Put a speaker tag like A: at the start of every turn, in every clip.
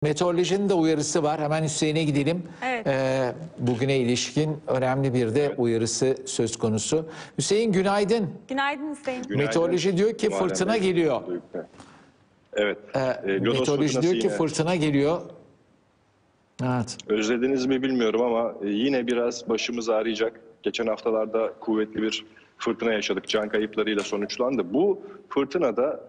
A: Meteorolojinin de uyarısı var. Hemen Hüseyin'e gidelim.
B: Evet.
A: Bugüne ilişkin önemli bir de uyarısı söz konusu. Hüseyin günaydın.
B: Günaydın Hüseyin.
C: Günaydın.
A: Meteoroloji diyor ki
C: Muharrem
A: fırtına
C: Bey.
A: geliyor.
C: Evet. Lodos
A: Meteoroloji
C: fırtınası
A: diyor ki
C: yine.
A: fırtına geliyor. Evet.
C: Özlediniz mi bilmiyorum ama yine biraz başımız ağrıyacak. Geçen haftalarda kuvvetli bir fırtına yaşadık. Can kayıplarıyla sonuçlandı. Bu fırtına da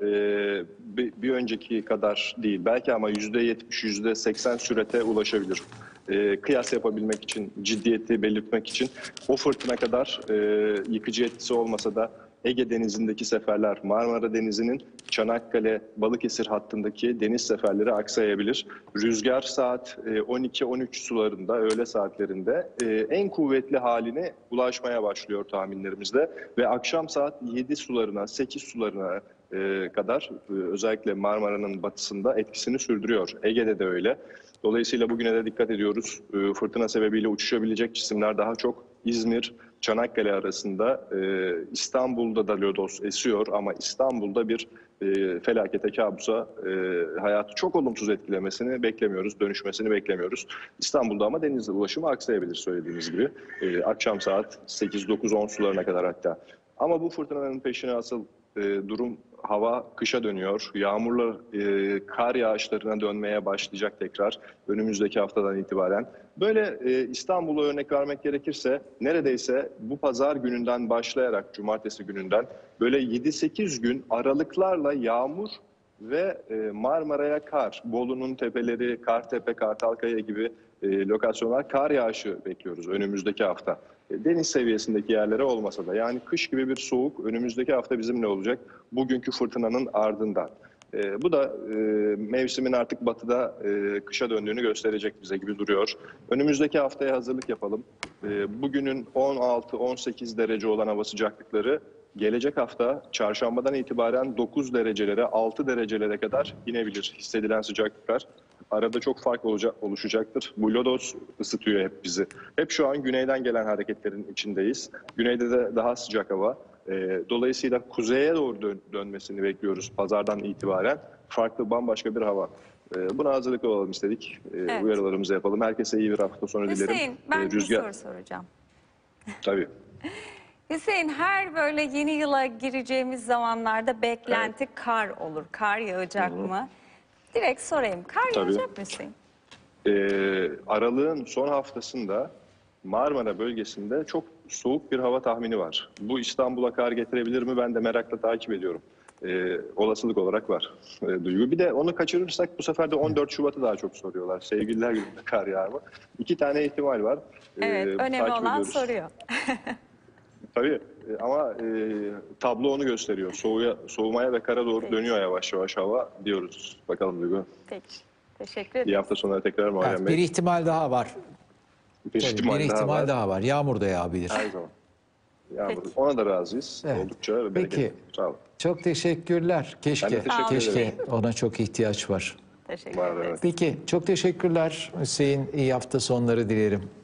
C: bir önceki kadar değil. Belki ama %70, %80 sürate ulaşabilir. Kıyas yapabilmek için, ciddiyeti belirtmek için o fırtına kadar yıkıcı etkisi olmasa da Ege Denizi'ndeki seferler, Marmara Denizi'nin Çanakkale-Balıkesir hattındaki deniz seferleri aksayabilir. Rüzgar saat 12-13 sularında, öğle saatlerinde en kuvvetli haline ulaşmaya başlıyor tahminlerimizde. Ve akşam saat 7 sularına, 8 sularına kadar özellikle Marmara'nın batısında etkisini sürdürüyor. Ege'de de öyle. Dolayısıyla bugüne de dikkat ediyoruz. Fırtına sebebiyle uçuşabilecek cisimler daha çok İzmir, Çanakkale arasında. İstanbul'da da lodos esiyor ama İstanbul'da bir felakete, kabusa, hayatı çok olumsuz etkilemesini beklemiyoruz, dönüşmesini beklemiyoruz. İstanbul'da ama denizle ulaşımı aksayabilir söylediğiniz gibi. Akşam saat 8-9-10 sularına kadar hatta. Ama bu fırtınanın peşine asıl durum hava kışa dönüyor. Yağmurla kar yağışlarına dönmeye başlayacak tekrar önümüzdeki haftadan itibaren. Böyle İstanbul'a örnek vermek gerekirse neredeyse bu pazar gününden başlayarak cumartesi gününden böyle 7-8 gün aralıklarla yağmur ve Marmara'ya kar, Bolu'nun tepeleri, Kartepe, Kartalkaya gibi lokasyonlar kar yağışı bekliyoruz önümüzdeki hafta. Deniz seviyesindeki yerlere olmasa da yani kış gibi bir soğuk önümüzdeki hafta bizimle olacak bugünkü fırtınanın ardından. Bu da mevsimin artık batıda kışa döndüğünü gösterecek bize gibi duruyor. Önümüzdeki haftaya hazırlık yapalım. Bugünün 16-18 derece olan hava sıcaklıkları gelecek hafta çarşambadan itibaren 9 derecelere, 6 derecelere kadar inebilir hissedilen sıcaklıklar. Arada çok fark oluşacaktır. Bu lodos ısıtıyor hep bizi. Hep şu an güneyden gelen hareketlerin içindeyiz. Güneyde de daha sıcak hava. Dolayısıyla kuzeye doğru dönmesini bekliyoruz pazardan itibaren. Farklı, bambaşka bir hava. Buna hazırlıklı olalım istedik.
B: Evet.
C: Uyarılarımızı yapalım. Herkese iyi bir hafta sonu dilerim.
B: Hüseyin, ben bir soru soracağım.
C: Tabii.
B: Hüseyin, her böyle yeni yıla gireceğimiz zamanlarda beklenti kar olur. Kar yağacak mı? Direkt sorayım. Kar yağacak mı Hüseyin?
C: Aralığın son haftasında Marmara bölgesinde çok soğuk bir hava tahmini var. Bu İstanbul'a kar getirebilir mi? Ben de merakla takip ediyorum. Olasılık olarak var Duygu. Bir de onu kaçırırsak bu sefer de 14 Şubat'ı daha çok soruyorlar. Sevgililer gününde kar yağar mı? 2 tane ihtimal var.
B: Evet, önemli olan
C: ediyoruz.
B: soruyor.
C: Tabii ama tablo onu gösteriyor. Soğumaya ve kara doğru dönüyor yavaş yavaş hava diyoruz. Bakalım Duygu.
B: Peki, teşekkür ederim.
C: İyi hafta sonları tekrar Muharrem
A: Evet,
C: Bey.
A: bir ihtimal daha var.
C: Bir
A: Tabii,
C: ihtimal,
A: bir ihtimal
C: var.
A: daha var. Yağmur da yağabilir.
C: Her zaman. Yağmur.
B: Peki.
C: Ona da razıyız.
A: Evet.
C: Oldukça bereketli.
A: Peki.
C: Sağ olun.
A: Çok teşekkürler.
C: Ben de
A: Keşke,
C: teşekkür
A: keşke
C: ederim.
A: ona çok ihtiyaç var.
B: Teşekkür
C: Var,
B: ederim.
C: evet.
A: Peki, çok teşekkürler Hüseyin. İyi hafta sonları dilerim.